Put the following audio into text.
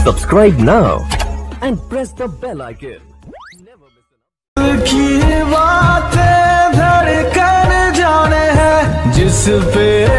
Subscribe now and press the bell icon. की बातें धड़कन जाने हैं जिस पे